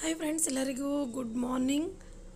Hi friends, ಎಲ್ಲರಿಗೂ good morning.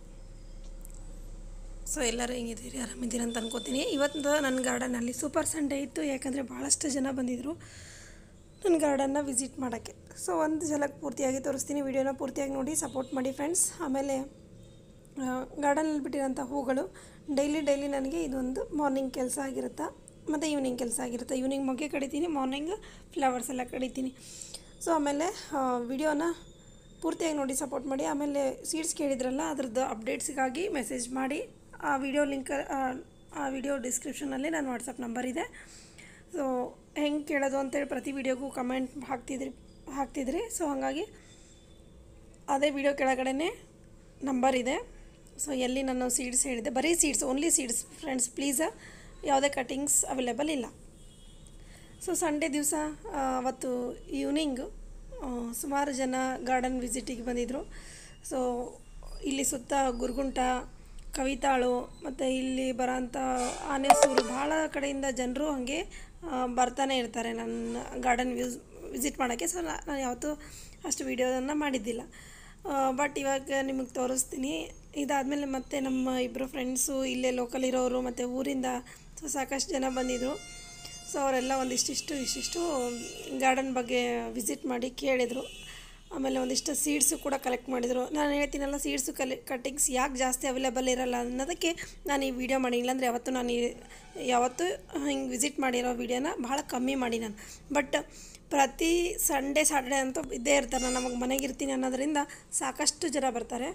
So ಎಲ್ಲರೂ ಹೆಂಗಿದ್ದೀರಿ, ಆರಾಮಿದ್ದೀರಿ ಅಂತ ಅನ್ಕೋತೀನಿ. ಇವತ್ತು ನನ್ನ ಗಾರ್ಡನಲ್ಲಿ ಸೂಪರ್ ಸಂಡೇ ಇತ್ತು, ಯಾಕಂದರೆ ಭಾಳಷ್ಟು ಜನ ಬಂದಿದ್ದರು ನನ್ನ ಗಾರ್ಡನ್ನ ವಿಸಿಟ್ ಮಾಡೋಕ್ಕೆ. ಸೊ ಒಂದು ಝಲಕ್ ಪೂರ್ತಿಯಾಗಿ ತೋರಿಸ್ತೀನಿ, ವಿಡಿಯೋನ ಪೂರ್ತಿಯಾಗಿ ನೋಡಿ ಸಪೋರ್ಟ್ ಮಾಡಿ ಫ್ರೆಂಡ್ಸ್. ಆಮೇಲೆ ಗಾರ್ಡನಲ್ಲಿ ಬಿಟ್ಟಿರೋಂಥ ಹೂಗಳು ಡೈಲಿ ನನಗೆ ಇದೊಂದು ಮಾರ್ನಿಂಗ್ ಕೆಲಸ ಆಗಿರುತ್ತೆ ಮತ್ತು ಈವ್ನಿಂಗ್ ಕೆಲಸ ಆಗಿರುತ್ತೆ. ಈವ್ನಿಂಗ್ ಮೊಗ್ಗೆ ಕಡಿತೀನಿ, ಮಾರ್ನಿಂಗ್ ಫ್ಲವರ್ಸ್ ಎಲ್ಲ ಕಡಿತೀನಿ. ಸೊ ಆಮೇಲೆ ವಿಡಿಯೋನ ಪೂರ್ತಿಯಾಗಿ ನೋಡಿ ಸಪೋರ್ಟ್ ಮಾಡಿ. ಆಮೇಲೆ ಸೀಡ್ಸ್ ಕೇಳಿದ್ರಲ್ಲ, ಅದ್ರದ್ದು ಅಪ್ಡೇಟ್ಸ್ಗಾಗಿ ಮೆಸೇಜ್ ಮಾಡಿ. ಆ ವಿಡಿಯೋ ಡಿಸ್ಕ್ರಿಪ್ಷನಲ್ಲಿ ನನ್ನ ವಾಟ್ಸಪ್ ನಂಬರ್ ಇದೆ. ಸೊ ಹೆಂಗೆ ಕೇಳೋದು ಅಂತೇಳಿ ಪ್ರತಿ ವಿಡಿಯೋಗೂ ಕಮೆಂಟ್ ಹಾಕ್ತಿದ್ರಿ. ಸೊ ಹಾಗಾಗಿ ಅದೇ ವಿಡಿಯೋ ಕೆಳಗಡೆ ನಂಬರ್ ಇದೆ. ಸೊ ಎಲ್ಲಿ ನಾನು ಸೀಡ್ಸ್ ಹೇಳಿದೆ, ಬರೀ seeds, only seeds friends, please ಯಾವುದೇ ಕಟಿಂಗ್ಸ್ ಅವೈಲೇಬಲ್ ಇಲ್ಲ. ಸೊ ಸಂಡೇ ದಿವಸ ಅವತ್ತು ಈವ್ನಿಂಗ್ ಸುಮಾರು ಜನ ಗಾರ್ಡನ್ ವಿಸಿಟಿಗೆ ಬಂದಿದ್ದರು. ಸೊ ಇಲ್ಲಿ ಸುತ್ತ ಗುರುಗುಂಟ, ಕವಿತಾಳು ಮತ್ತು ಇಲ್ಲಿ ಬರೋಂಥ ಆನೆಸೂರು, ಭಾಳ ಕಡೆಯಿಂದ ಜನರು ಹಾಗೆ ಬರ್ತಾನೆ ಇರ್ತಾರೆ ನನ್ನ ಗಾರ್ಡನ್ ವಿಸಿಟ್ ಮಾಡೋಕ್ಕೆ. ಸೊ ನಾನು ಯಾವತ್ತೂ ಅಷ್ಟು ವೀಡಿಯೋವನ್ನು ಮಾಡಿದ್ದಿಲ್ಲ, ಬಟ್ ಇವಾಗ ನಿಮಗೆ ತೋರಿಸ್ತೀನಿ. ಇದಾದಮೇಲೆ ಮತ್ತೆ ನಮ್ಮ ಇಬ್ಬರು ಫ್ರೆಂಡ್ಸು ಇಲ್ಲೇ ಲೋಕಲ್ ಇರೋರು ಮತ್ತು ಊರಿಂದ ಸಾಕಷ್ಟು ಜನ ಬಂದಿದ್ದರು. ಸೊ ಅವರೆಲ್ಲ ಇಷ್ಟಿಷ್ಟು ಗಾರ್ಡನ್ ಬಗ್ಗೆ ವಿಸಿಟ್ ಮಾಡಿ ಕೇಳಿದರು. ಆಮೇಲೆ ಒಂದಿಷ್ಟು ಸೀಡ್ಸು ಕೂಡ ಕಲೆಕ್ಟ್ ಮಾಡಿದರು. ನಾನು ಹೇಳ್ತೀನಲ್ಲ, ಸೀಡ್ಸು ಕಟ್ಟಿಂಗ್ಸ್ ಯಾಕೆ ಜಾಸ್ತಿ ಅವೈಲೇಬಲ್ ಇರೋಲ್ಲ ಅನ್ನೋದಕ್ಕೆ ನಾನು ಈ ವಿಡಿಯೋ ಮಾಡಿ. ಇಲ್ಲಾಂದರೆ ಯಾವತ್ತೂ ಹಿಂಗೆ ವಿಸಿಟ್ ಮಾಡಿರೋ ವಿಡಿಯೋನ ಭಾಳ ಕಮ್ಮಿ ಮಾಡಿ ನಾನು. ಬಟ್ ಪ್ರತಿ ಸಂಡೇ ಸಾಟರ್ಡೆ ಅಂತೂ ಇದ್ದೇ ಇರ್ತಾರೆ. ನಾನು ನಮಗೆ ಮನೆಗಿರ್ತೀನಿ ಅನ್ನೋದರಿಂದ ಸಾಕಷ್ಟು ಜನ ಬರ್ತಾರೆ.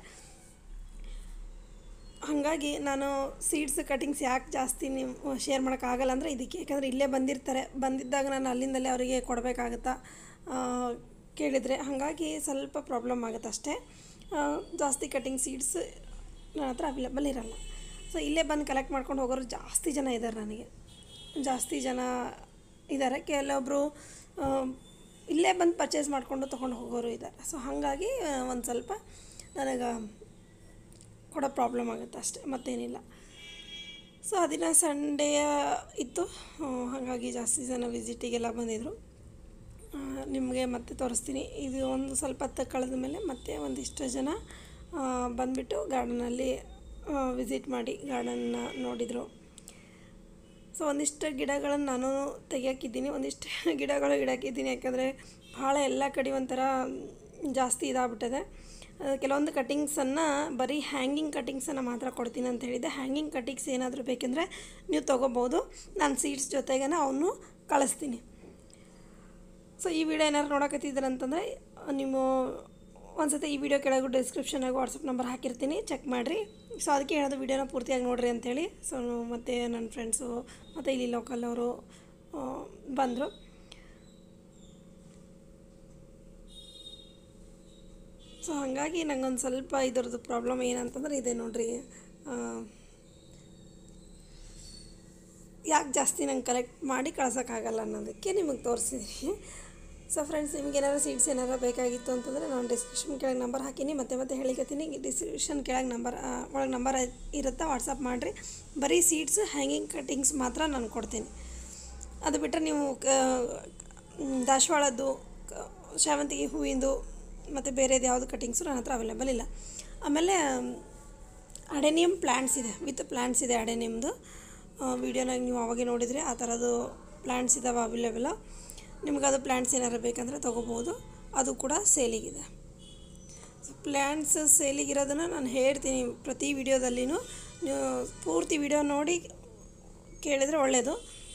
ಹಾಗಾಗಿ ನಾನು ಸೀಡ್ಸ್ ಕಟಿಂಗ್ಸ್ ಯಾಕೆ ಜಾಸ್ತಿ ನೀವು ಶೇರ್ ಮಾಡೋಕ್ಕಾಗಲ್ಲ ಅಂದರೆ ಇದಕ್ಕೆ. ಯಾಕಂದರೆ ಇಲ್ಲೇ ಬಂದಿದ್ದಾಗ ನಾನು ಅಲ್ಲಿಂದಲೇ ಅವರಿಗೆ ಕೊಡಬೇಕಾಗತ್ತಾ ಕೇಳಿದರೆ, ಹಾಗಾಗಿ ಸ್ವಲ್ಪ ಪ್ರಾಬ್ಲಮ್ ಆಗುತ್ತೆ ಅಷ್ಟೇ. ಜಾಸ್ತಿ ಕಟಿಂಗ್ ಸೀಡ್ಸ್ ನನ್ನ ಹತ್ರ ಅವೈಲೇಬಲ್ ಇರೋಲ್ಲ. ಸೊ ಇಲ್ಲೇ ಬಂದು ಕಲೆಕ್ಟ್ ಮಾಡ್ಕೊಂಡು ಹೋಗೋರು ಜಾಸ್ತಿ ಜನ ಇದ್ದಾರೆ. ನನಗೆ ಜಾಸ್ತಿ ಜನ ಇದ್ದಾರೆ. ಕೆಲವೊಬ್ಬರು ಇಲ್ಲೇ ಬಂದು ಪರ್ಚೇಸ್ ಮಾಡಿಕೊಂಡು ತೊಗೊಂಡು ಹೋಗೋರು ಇದ್ದಾರೆ. ಸೊ ಹಾಗಾಗಿ ಒಂದು ಸ್ವಲ್ಪ ನನಗೆ ಕೊಡೋ ಪ್ರಾಬ್ಲಮ್ ಆಗುತ್ತೆ ಅಷ್ಟೇ, ಮತ್ತೇನಿಲ್ಲ. ಸೊ ದಿನ ಸಂಡೇ ಇತ್ತು, ಹಾಗಾಗಿ ಜಾಸ್ತಿ ಜನ ವಿಸಿಟಿಗೆಲ್ಲ ಬಂದಿದ್ದರು. ನಿಮಗೆ ಮತ್ತೆ ತೋರಿಸ್ತೀನಿ. ಇದು ಒಂದು ಸ್ವಲ್ಪ ಹೊತ್ತು ಕಳೆದ ಮೇಲೆ ಮತ್ತೆ ಒಂದಿಷ್ಟು ಜನ ಬಂದುಬಿಟ್ಟು ಗಾರ್ಡನಲ್ಲಿ ವಿಸಿಟ್ ಮಾಡಿ ಗಾರ್ಡನ್ನ ನೋಡಿದರು. ಸೊ ಒಂದಿಷ್ಟು ಗಿಡಗಳನ್ನು ನಾನು ತೆಗಿಯೋಕ್ಕಿದ್ದೀನಿ, ಒಂದಿಷ್ಟು ಗಿಡಗಳು ಇಡೋಕ್ಕಿದ್ದೀನಿ. ಯಾಕಂದರೆ ಭಾಳ ಎಲ್ಲ ಕಡೆ ಒಂಥರ ಜಾಸ್ತಿ ಇದಾಗ್ಬಿಟ್ಟಿದೆ. ಕೆಲವೊಂದು ಕಟಿಂಗ್ಸನ್ನು ಬರೀ ಹ್ಯಾಂಗಿಂಗ್ ಕಟಿಂಗ್ಸನ್ನು ಮಾತ್ರ ಕೊಡ್ತೀನಿ ಅಂತ ಹೇಳಿದ್ದೆ. ಹ್ಯಾಂಗಿಂಗ್ ಕಟಿಂಗ್ಸ್ ಏನಾದರೂ ಬೇಕೆಂದರೆ ನೀವು ತೊಗೋಬೋದು, ನಾನು ಸೀಡ್ಸ್ ಜೊತೆಗೇ ಅವನು ಕಳಿಸ್ತೀನಿ. ಸೊ ಈ ವಿಡಿಯೋ ಏನಾದ್ರು ನೋಡೋಕತ್ತಿದ್ದೀರಂತಂದರೆ ನೀವು ಒಂದ್ಸತಿ ಈ ವಿಡಿಯೋ ಕೆಳಗೂ ಡಿಸ್ಕ್ರಿಪ್ಷನಾಗ ವಾಟ್ಸಪ್ ನಂಬರ್ ಹಾಕಿರ್ತೀನಿ, ಚೆಕ್ ಮಾಡಿರಿ. ಸೊ ಅದಕ್ಕೆ ಹೇಳೋದು ವಿಡಿಯೋನ ಪೂರ್ತಿಯಾಗಿ ನೋಡಿರಿ ಅಂಥೇಳಿ. ಸೊ ಮತ್ತು ನನ್ನ ಫ್ರೆಂಡ್ಸು ಮತ್ತು ಇಲ್ಲಿ ಲೋಕಲ್ ಅವರು ಬಂದರು. ಸೊ ಹಾಗಾಗಿ ನಂಗೊಂದು ಸ್ವಲ್ಪ ಇದರದ್ದು ಪ್ರಾಬ್ಲಮ್ ಏನಂತಂದ್ರೆ ಇದೆ ನೋಡಿರಿ, ಯಾಕೆ ಜಾಸ್ತಿ ನಂಗೆ ಕಲೆಕ್ಟ್ ಮಾಡಿ ಕಳ್ಸೋಕ್ಕಾಗಲ್ಲ ಅನ್ನೋದಕ್ಕೆ ನಿಮಗೆ ತೋರಿಸಿದ್ದೀನಿ. ಸೊ ಫ್ರೆಂಡ್ಸ್, ನಿಮ್ಗೆ ಏನಾದ್ರು ಸೀಡ್ಸ್ ಏನಾರು ಬೇಕಾಗಿತ್ತು ಅಂತಂದರೆ ನಾನು ಡಿಸ್ಕ್ರಿಪ್ಷನ್ ಕೆಳಗೆ ನಂಬರ್ ಹಾಕೀನಿ, ಮತ್ತೆ ಹೇಳಿಕತ್ತೀನಿ. ಡಿಸ್ಕ್ರಿಪ್ಷನ್ ಕೆಳಗೆ ಒಳಗೆ ನಂಬರ್ ಇರುತ್ತೆ, ವಾಟ್ಸಪ್ ಮಾಡಿರಿ. ಬರೀ ಸೀಡ್ಸ್ ಹ್ಯಾಂಗಿಂಗ್ ಕಟ್ಟಿಂಗ್ಸ್ ಮಾತ್ರ ನಾನು ಕೊಡ್ತೀನಿ. ಅದು ಬಿಟ್ಟರೆ ನೀವು ದಾಸವಾಳದ್ದು, ಸೇವಂತಿಗೆ ಹೂವಿಂದು ಮತ್ತು ಬೇರೆದು ಯಾವುದು ಕಟ್ಟಿಂಗ್ಸು ನನ್ನ ಹತ್ರ ಅವೈಲೇಬಲ್ ಇಲ್ಲ. ಆಮೇಲೆ ಅಡೆನಿಯಮ್ ಪ್ಲ್ಯಾಂಟ್ಸ್ ಇದೆ, ವಿತ್ ಪ್ಲ್ಯಾಂಟ್ಸ್ ಇದೆ ಅಡೆನಿಯಮ್ದು. ವೀಡಿಯೋನಾಗ ನೀವು ಅವಾಗೆ ನೋಡಿದರೆ ಆ ಥರದ್ದು ಪ್ಲ್ಯಾಂಟ್ಸ್ ಇದ್ದಾವೆ ಅವೈಲೇಬಲ್. ನಿಮಗದು ಪ್ಲ್ಯಾಂಟ್ಸ್ ಏನಾರು ಬೇಕಂದರೆ ತೊಗೋಬೋದು, ಅದು ಕೂಡ ಸೇಲಿಗಿದೆ. ಸೊ ಪ್ಲ್ಯಾಂಟ್ಸ್ ಸೇಲಿಗಿರೋದನ್ನು ನಾನು ಹೇಳ್ತೀನಿ ಪ್ರತಿ ವಿಡಿಯೋದಲ್ಲಿನೂ. ನೀವು ಪೂರ್ತಿ ವಿಡಿಯೋ ನೋಡಿ ಕೇಳಿದರೆ ಒಳ್ಳೆಯದು.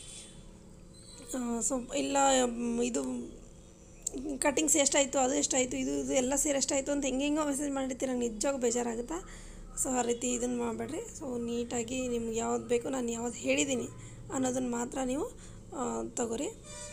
ಸೊ ಇಲ್ಲ ಇದು ಕಟ್ಟಿಂಗ್ಸ್ ಎಷ್ಟಾಯಿತು, ಅದು ಎಷ್ಟಾಯಿತು, ಇದು ಎಲ್ಲ ಸೇರಿ ಎಷ್ಟಾಯಿತು ಅಂತ ಹೆಂಗೆಂಗೋ ಮೆಸೇಜ್ ಮಾಡಿರ್ತೀರ, ನಂಗೆ ನಿಜವಾಗ ಬೇಜಾರಾಗುತ್ತಾ. ಸೊ ಆ ರೀತಿ ಇದನ್ನು ಮಾಡಬೇಡ್ರಿ. ಸೊ ನೀಟಾಗಿ ನಿಮ್ಗೆ ಯಾವ್ದು ಬೇಕು, ನಾನು ಯಾವ್ದು ಹೇಳಿದ್ದೀನಿ ಅನ್ನೋದನ್ನು ಮಾತ್ರ ನೀವು ತಗೋರಿ.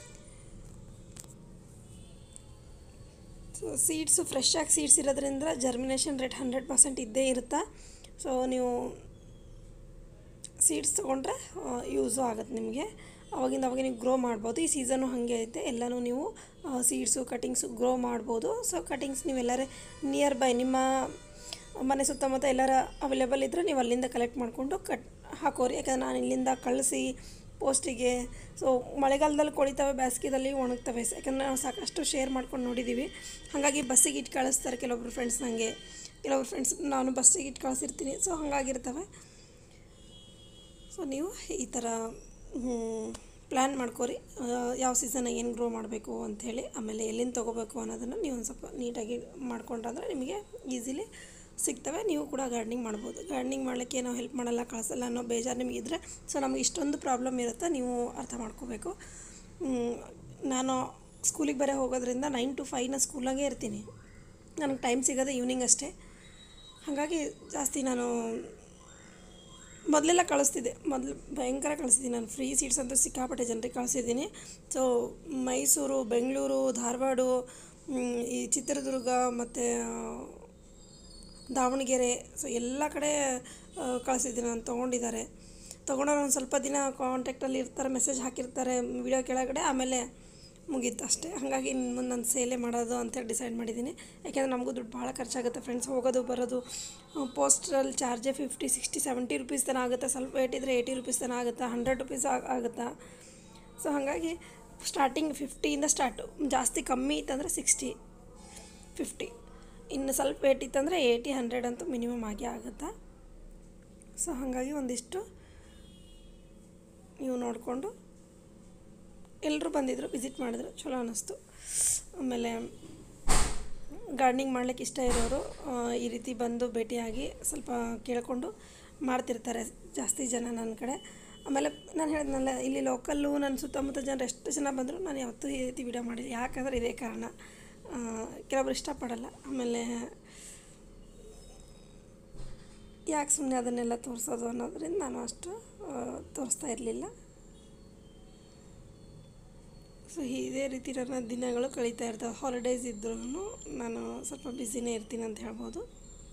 ಸೊ ಸೀಡ್ಸು ಫ್ರೆಶ್ಶಾಗಿ ಸೀಡ್ಸ್ ಇರೋದ್ರಿಂದ ಜರ್ಮಿನೇಷನ್ ರೇಟ್ 100% ಇದ್ದೇ ಇರುತ್ತೆ. ಸೊ ನೀವು ಸೀಡ್ಸ್ ತೊಗೊಂಡ್ರೆ ಯೂಸು ಆಗುತ್ತೆ ನಿಮಗೆ. ಅವಾಗಿಂದ ನೀವು ಗ್ರೋ ಮಾಡ್ಬೋದು. ಈ ಸೀಸನು ಹಾಗೆ ಐತೆ, ಎಲ್ಲನೂ ನೀವು ಸೀಡ್ಸು ಕಟ್ಟಿಂಗ್ಸು ಗ್ರೋ ಮಾಡ್ಬೋದು. ಸೊ ಕಟ್ಟಿಂಗ್ಸ್ ನೀವೆಲ್ಲರೂ ನಿಯರ್ ಬೈ ನಿಮ್ಮ ಮನೆ ಸುತ್ತಮುತ್ತ ಎಲ್ಲರ ಅವೈಲೇಬಲ್ ಇದ್ದರೆ ನೀವು ಅಲ್ಲಿಂದ ಕಲೆಕ್ಟ್ ಮಾಡಿಕೊಂಡು ಹಾಕೋರಿ. ಯಾಕಂದರೆ ನಾನು ಇಲ್ಲಿಂದ ಕಳಿಸಿ ಪೋಸ್ಟಿಗೆ. ಸೊ ಮಳೆಗಾಲದಲ್ಲಿ ಕೊಳಿತವೆ, ಬೇಸಿಗೆದಲ್ಲಿ ಒಣಗ್ತವೆ. ಯಾಕಂದರೆ ನಾವು ಸಾಕಷ್ಟು ಶೇರ್ ಮಾಡ್ಕೊಂಡು ನೋಡಿದ್ದೀವಿ. ಹಾಗಾಗಿ ಬಸ್ಸಿಗೆ ಇಟ್ಟು ಕಳಿಸ್ತಾರೆ ಕೆಲವೊಬ್ರು ಫ್ರೆಂಡ್ಸ್ ನನಗೆ, ಕೆಲವೊಬ್ರು ಫ್ರೆಂಡ್ಸ್ ನಾನು ಬಸ್ಸಿಗೆ ಇಟ್ಟು ಕಳಿಸಿರ್ತೀನಿ. ಸೊ ಹಾಗಾಗಿರ್ತವೆ. ಸೊ ನೀವು ಈ ಥರ ಪ್ಲ್ಯಾನ್ ಮಾಡ್ಕೊರಿ, ಯಾವ ಸೀಸನ್ನಾಗ ಏನು ಗ್ರೋ ಮಾಡಬೇಕು ಅಂಥೇಳಿ, ಆಮೇಲೆ ಎಲ್ಲಿಂದ ತೊಗೋಬೇಕು ಅನ್ನೋದನ್ನು ನೀವು ಒಂದು ಸ್ವಲ್ಪ ನೀಟಾಗಿ ಮಾಡ್ಕೊಂಡ್ರೆ ನಿಮಗೆ ಈಸಿಲಿ ಸಿಗ್ತವೆ. ನೀವು ಕೂಡ ಗಾರ್ಡ್ನಿಂಗ್ ಮಾಡ್ಬೋದು. ಗಾರ್ಡ್ನಿಂಗ್ ಮಾಡಲಿಕ್ಕೆ ನಾವು ಹೆಲ್ಪ್ ಮಾಡಲ್ಲ, ಕಳಿಸಲ್ಲ ಅನ್ನೋ ಬೇಜಾರು ನಿಮಗಿದ್ರೆ, ಸೊ ನಮಗೆ ಇಷ್ಟೊಂದು ಪ್ರಾಬ್ಲಮ್ ಇರುತ್ತೆ, ನೀವು ಅರ್ಥ ಮಾಡ್ಕೋಬೇಕು. ನಾನು ಸ್ಕೂಲಿಗೆ ಬರೋ ಹೋಗೋದ್ರಿಂದ 9 to 5 ಸ್ಕೂಲಾಗೇ ಇರ್ತೀನಿ. ನನಗೆ ಟೈಮ್ ಸಿಗೋದೇ ಈವ್ನಿಂಗ್ ಅಷ್ಟೇ. ಹಾಗಾಗಿ ಜಾಸ್ತಿ ನಾನು ಮೊದಲೆಲ್ಲ ಕಳಿಸ್ತಿದ್ದೆ, ಮೊದಲು ಭಯಂಕರ ಕಳಿಸ್ತಿದ್ದೀನಿ ನಾನು. ಫ್ರೀ ಸೀಟ್ಸ್ ಅಂತೂ ಸಿಕ್ಕಾಪಟ್ಟೆ ಜನರಿಗೆ ಕಳಿಸಿದ್ದೀನಿ. ಸೊ ಮೈಸೂರು, ಬೆಂಗಳೂರು, ಧಾರವಾಡ, ಈ ಚಿತ್ರದುರ್ಗ ಮತ್ತು ದಾವಣಗೆರೆ, ಸೊ ಎಲ್ಲ ಕಡೆ ಕಳಿಸಿದ್ದೀನಿ ನಾನು. ತೊಗೊಂಡವ್ರು ಒಂದು ಸ್ವಲ್ಪ ದಿನ ಕಾಂಟ್ಯಾಕ್ಟಲ್ಲಿ ಇರ್ತಾರೆ, ಮೆಸೇಜ್ ಹಾಕಿರ್ತಾರೆ ವಿಡಿಯೋ ಕೆಳಗಡೆ, ಆಮೇಲೆ ಮುಗೀತು ಅಷ್ಟೇ. ಹಾಗಾಗಿ ಮುಂದೆ ನಾನು ಸೇಲೇ ಮಾಡೋದು ಅಂತೇಳಿ ಡಿಸೈಡ್ ಮಾಡಿದ್ದೀನಿ. ಯಾಕೆಂದರೆ ನಮಗೂ ದುಡ್ಡು ಭಾಳ ಖರ್ಚಾಗುತ್ತೆ ಫ್ರೆಂಡ್ಸ್, ಹೋಗೋದು ಬರೋದು. ಪೋಸ್ಟಲ್ಲಿ ಚಾರ್ಜೇ 50, 60, 70 ರುಪೀಸ್ ತನಕ ಆಗುತ್ತೆ. ಸ್ವಲ್ಪ ವೇಟ್ ಇದ್ದರೆ 80 ರುಪೀಸ್ ತನಕ ಆಗುತ್ತೆ, 100 ರುಪೀಸ್ ಆಗುತ್ತಾ. ಸೊ ಹಾಗಾಗಿ ಸ್ಟಾರ್ಟಿಂಗ್ 50ಇಂದ ಸ್ಟಾರ್ಟು. ಜಾಸ್ತಿ ಕಮ್ಮಿ ಇತ್ತಂದರೆ 60, 50. ಇನ್ನು ಸ್ವಲ್ಪ ವೇಟ್ ಇತ್ತಂದರೆ 80, 100 ಅಂತೂ ಮಿನಿಮಮ್ ಆಗೇ ಆಗುತ್ತೆ. ಸೊ ಹಾಗಾಗಿ ಒಂದಿಷ್ಟು ನೀವು ನೋಡಿಕೊಂಡು, ಎಲ್ಲರೂ ಬಂದಿದ್ದರು, ವಿಸಿಟ್ ಮಾಡಿದ್ರು, ಚಲೋ ಅನ್ನಿಸ್ತು. ಆಮೇಲೆ ಗಾರ್ಡ್ನಿಂಗ್ ಮಾಡ್ಲಿಕ್ಕೆ ಇಷ್ಟ ಇರೋರು ಈ ರೀತಿ ಬಂದು ಭೇಟಿಯಾಗಿ ಸ್ವಲ್ಪ ಕೇಳಿಕೊಂಡು ಮಾಡ್ತಿರ್ತಾರೆ ಜಾಸ್ತಿ ಜನ ನನ್ನ ಕಡೆ. ಆಮೇಲೆ ನಾನು ಹೇಳಿದ್ನಲ್ಲ, ಇಲ್ಲಿ ಲೋಕಲ್ಲು ನನ್ನ ಸುತ್ತಮುತ್ತ ಜನರು ಎಷ್ಟು ಜನ ಬಂದರು ನಾನು ಯಾವತ್ತೂ ಈ ರೀತಿ ವಿಡಿಯೋ ಮಾಡಿಲ್ಲ. ಯಾಕಂದರೆ ಇದೇ ಕಾರಣ, ಕೆಲವೊಬ್ರು ಇಷ್ಟಪಡಲ್ಲ. ಆಮೇಲೆ ಯಾಕೆ ಸುಮ್ಮನೆ ಅದನ್ನೆಲ್ಲ ತೋರಿಸೋದು ಅನ್ನೋದ್ರಿಂದ ನಾನು ಅಷ್ಟು ತೋರಿಸ್ತಾ ಇರಲಿಲ್ಲ. ಸೊ ಇದೇ ರೀತಿ ನನ್ನ ದಿನಗಳು ಕಳೀತಾ ಇರ್ತವೆ. ಹಾಲಿಡೇಸ್ ಇದ್ರೂ ನಾನು ಸ್ವಲ್ಪ ಬ್ಯುಸಿನೇ ಇರ್ತೀನಿ ಅಂತ ಹೇಳ್ಬೋದು.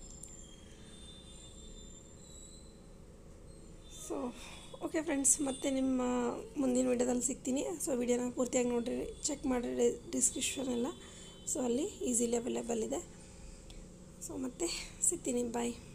ಸೊ ಓಕೆ ಫ್ರೆಂಡ್ಸ್, ಮತ್ತೆ ನಿಮ್ಮ ಮುಂದಿನ ವೀಡಿಯೋದಲ್ಲಿ ಸಿಗ್ತೀನಿ. ಸೊ ವಿಡಿಯೋನ ಪೂರ್ತಿಯಾಗಿ ನೋಡಿರಿ, ಚೆಕ್ ಮಾಡಿರಿ ಡಿಸ್ಕ್ರಿಪ್ಷನ್ ಎಲ್ಲ. ಸೊ ಅಲ್ಲಿ ಈಸಿಲಿ ಅವೈಲೇಬಲ್ ಇದೆ. ಸೊ ಮತ್ತೆ ಸಿಗ್ತೀನಿ, ಬಾಯ್.